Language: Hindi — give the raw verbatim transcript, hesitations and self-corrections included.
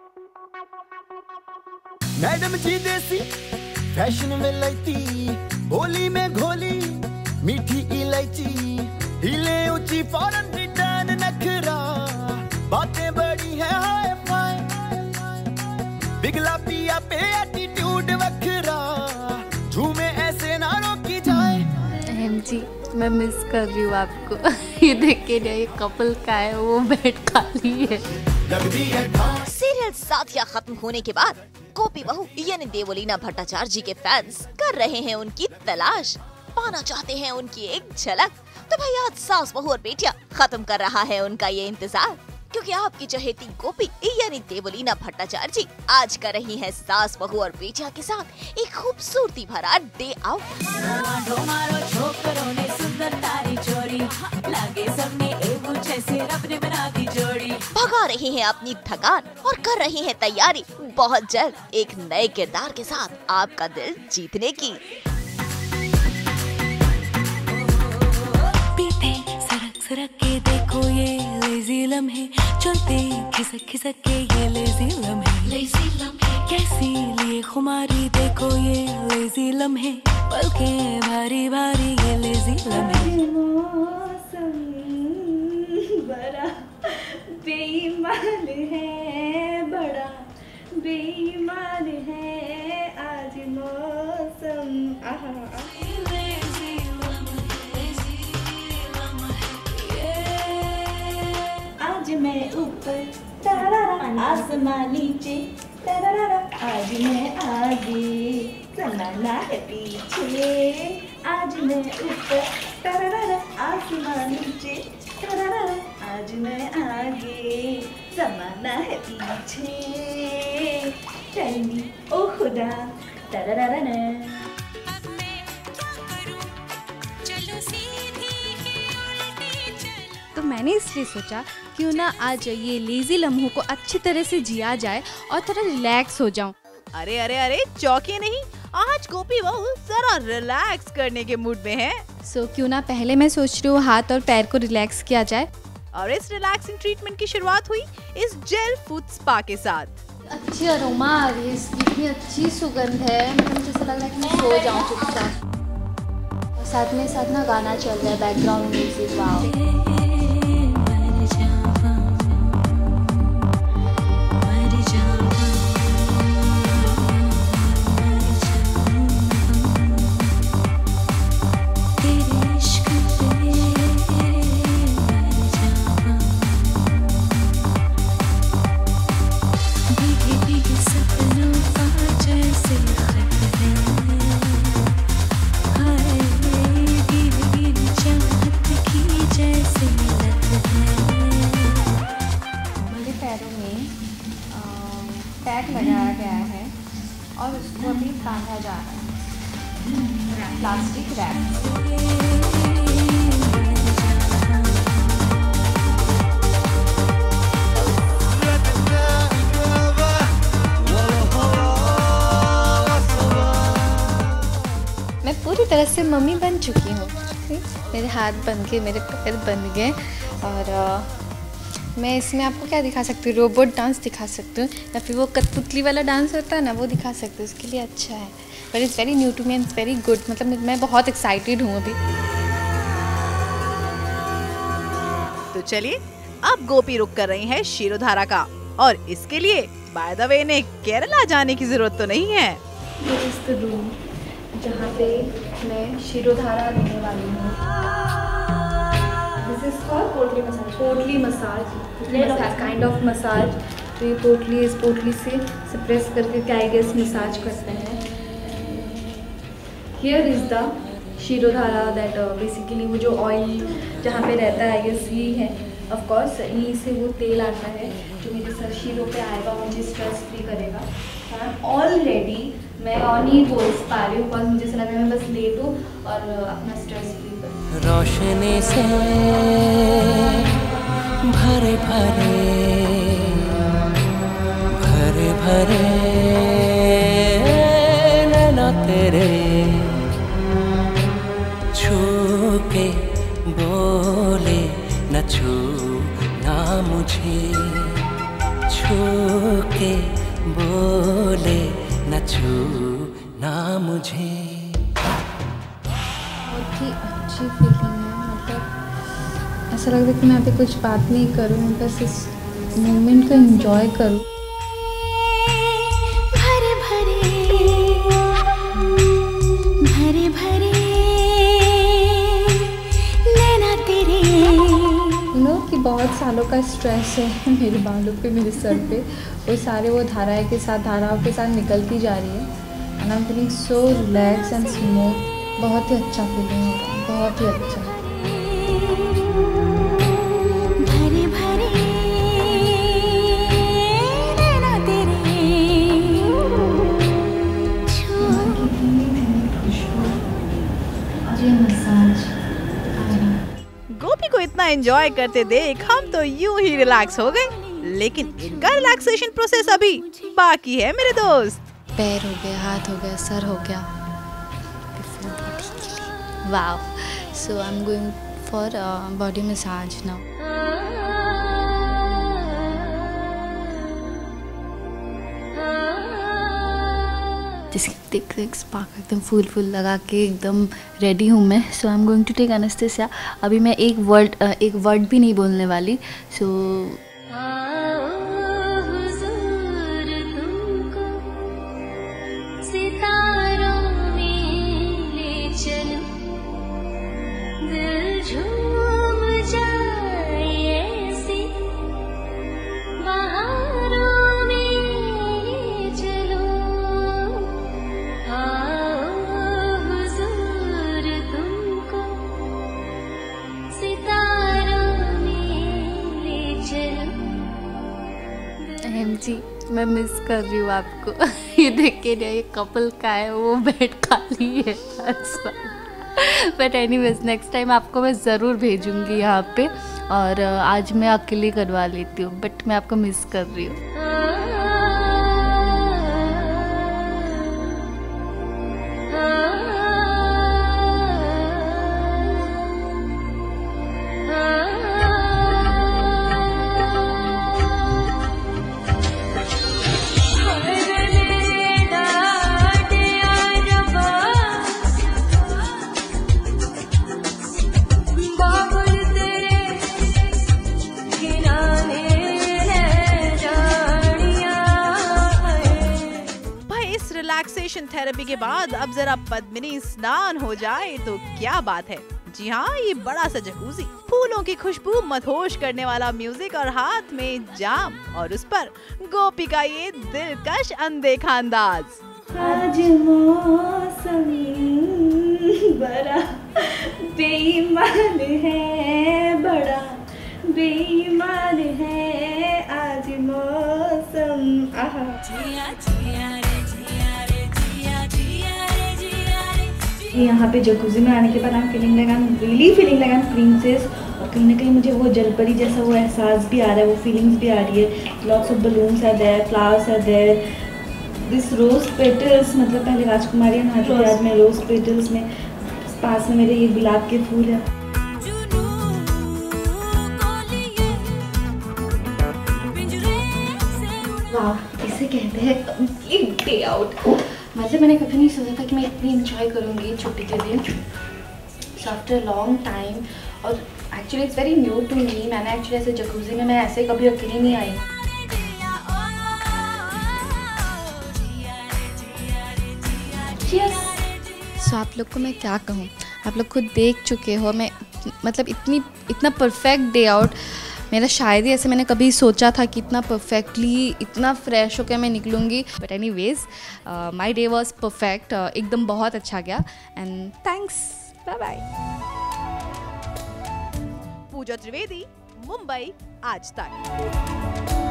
मैडम जी देसी फैशन में लैती, बोली में घोली मीठी इलायची, हिले ऊंची फौरन रिटर्न नखरा, बातें बड़ी है हाय फाय, बिगला पिया पे एटीट्यूड वखरा, झूमे ऐसे ना रोकी जाए। अहम जी मैं मिस कर रही हूँ आपको। ये देख के ये कपल का है, वो बेड खाली है। सीरियल साथिया खत्म होने के बाद गोपी बहू यानी देवोलीना भट्टाचार्य जी के फैंस कर रहे हैं उनकी तलाश, पाना चाहते हैं उनकी एक झलक। तो भाई आज सास बहू और बेटियां खत्म कर रहा है उनका ये इंतजार, क्योंकि आपकी चहेती गोपी यानी देवोलीना भट्टाचार्य जी आज कर रही हैं सास बहू और बेटियां के साथ एक खूबसूरती भरा डे आउट। भगा रही हैं अपनी थकान और कर रही हैं तैयारी बहुत जल्द एक नए किरदार के साथ आपका दिल जीतने की। पीते सरक सरक के देखो ये लेजी लम्हे, चलते खिसक खिसक के ये लेजी लम्हे, लेजी लम्हे कैसी लिए खुमारी देखो ये लेजी लम्हे, पलकें भारी भारी ये लेजी लम्हे। बड़ा बेईमान है, बड़ा बेईमान है आज मौसम। आज मैं ऊपर आसमान नीचे, आज मैं आगे जमाना है पीछे, आज मैं ऊपर आसमान नीचे, आज मैं आगे जमाना है पीछे, टेल मी ओ खुदा तररररना। तो मैंने इसलिए सोचा क्यों ना आज ये लेजी लम्हों को अच्छी तरह से जिया जाए और थोड़ा रिलैक्स हो जाऊं। अरे अरे अरे चौके नहीं, आज गोपी बहू जरा रिलैक्स करने के मूड में है। सो so, क्यों ना पहले मैं सोच रही हूँ हाथ और पैर को रिलैक्स किया जाए। और इस रिलैक्सिंग ट्रीटमेंट की शुरुआत हुई इस जेल फूड स्पा के साथ। अच्छी अरोमा आ रही है इसकी, इतनी अच्छी सुगंध है, मुझे ऐसा लग रहा है कि मैं सो जाऊँ चुपचाप। और साथ में साथ ना गाना चल रहा है बैकग्राउंड म्यूजिक। वाओ पैक लगाया गया है और उसको अभी बांधा जा रहा है प्लास्टिक रैप। मैं पूरी तरह से मम्मी बन चुकी हूँ, मेरे हाथ बन गए, मेरे पैर बन गए और मैं इसमें आपको क्या दिखा सकती हूँ, रोबोट डांस दिखा सकती हूँ या फिर वो कठपुतली वाला डांस होता है ना वो दिखा सकती हूँ, उसके लिए अच्छा है। But it's very new to me and it's very good, मतलब मैं बहुत एक्साइटेड हूँ अभी। तो चलिए अब गोपी रुक कर रही है शिरोधारा का, और इसके लिए बाय द वे ने केरला जाने की जरूरत तो नहीं है। This is the room जहाँ पे मैं शिरोधारा लेने वाली हूँ। This is called potli massage. Potli massage kind of massage. तो ये पोटली इस पोटली से प्रेस करके आई गेस मसाज करते हैं। Here is the shirodhara that basically वो जो ऑयल जहाँ पे रहता है आई गेस ये है। ऑफ कोर्स यहीं से वो तेल आता है जो मेरे सर शीरों पे आएगा, मुझे स्ट्रेस फ्री करेगा। ऑलरेडी मैं ऑन ही बोल पा रही हूँ, मुझे ऐसा लग रहा है मैं बस लेटूँ और अपना स्ट्रेस फ्री करूँ। रोशनी से भरे भरे भरे भरे नैना तेरे छू के बोले न छू ना मुझे छू के बोले न छू ना मुझे। बहुत ही अच्छी फीलिंग है, मतलब ऐसा लगता है कि मैं यहाँ पे कुछ बात नहीं करूँ, बस इस मोमेंट को एंजॉय करूँ। भरे भरे भरे भरे नैना तेरे। यू नो कि बहुत सालों का स्ट्रेस है मेरे बालों पे, मेरे सर पे, वो सारे वो धाराएं के साथ धाराओं के साथ निकलती जा रही है। And I am feeling so relax and smooth. बहुत ही अच्छा फीलिंग हो रहा है, बहुत ही अच्छा। भरे भरे नैना तेरे। जी मसाज। गोपी को इतना एंजॉय करते देख हम तो यूं ही रिलैक्स हो गए, लेकिन इनका रिलैक्सेशन प्रोसेस अभी बाकी है मेरे दोस्त। पैर हो गया, हाथ हो गया, सर हो गया। Wow, so I am going for body massage now. जिसकी देख देख स्पार्क एकदम फूल फूल लगा के एकदम रेडी हूँ मैं। So I am going to take anaesthesia. अभी मैं एक वर्ड एक वर्ड भी नहीं बोलने वाली। सो जी मैं मिस कर रही हूँ आपको। ये देख के ये कपल का है, वो बेड खाली है। बट एनीवेज नेक्स्ट टाइम आपको मैं ज़रूर भेजूँगी यहाँ पे, और आज मैं अकेले करवा लेती हूँ, बट मैं आपको मिस कर रही हूँ। रिलैक्सेशन थेरेपी के बाद अब जरा पद्मिनी स्नान हो जाए तो क्या बात है। जी हाँ, ये बड़ा सा जकूजी, फूलों की खुशबू, मदहोश करने वाला म्यूजिक और हाथ में जाम, और उस पर गोपी का ये दिलकश अनदेखा अंदाज। आज मौसम बड़ा बेईमान है, बड़ा बेईमान है आज मौसम। आहा यहाँ पे जकूजी में आने के बाद I'm feeling like I'm really feeling like I'm princess, और कहीं ना कहीं मुझे वो जलपरी जैसा वो एहसास भी आ रहा है, वो फीलिंग्स भी आ रही है। Lots of balloons are there, flowers are there, this rose petals, मतलब पहले राजकुमारी नहाती थी, आज मैं रोज पेटल्स में, पास में मेरे ये गुलाब के फूल है। वाह, इसे कहते हैं कंप्लीट डे आउट। मतलब मैंने कभी नहीं सोचा था कि मैं इतनी एंजॉय करूँगी छुट्टी के दिन, आफ्टर लॉन्ग टाइम। और actually it's very new to me. मैंने एक्चुअली ऐसे जकूजी में मैं ऐसे कभी अकेली नहीं आई। सो so, आप लोग को मैं क्या कहूँ, आप लोग खुद देख चुके हो। मैं मतलब इतनी इतना परफेक्ट डे आउट मेरा शायद ही ऐसे मैंने कभी सोचा था कि इतना परफेक्टली, इतना फ्रेश होकर मैं निकलूँगी। But anyways my day was perfect, एकदम बहुत अच्छा गया। And thanks, bye bye. Pooja Trivedi, Mumbai, Aaj तक।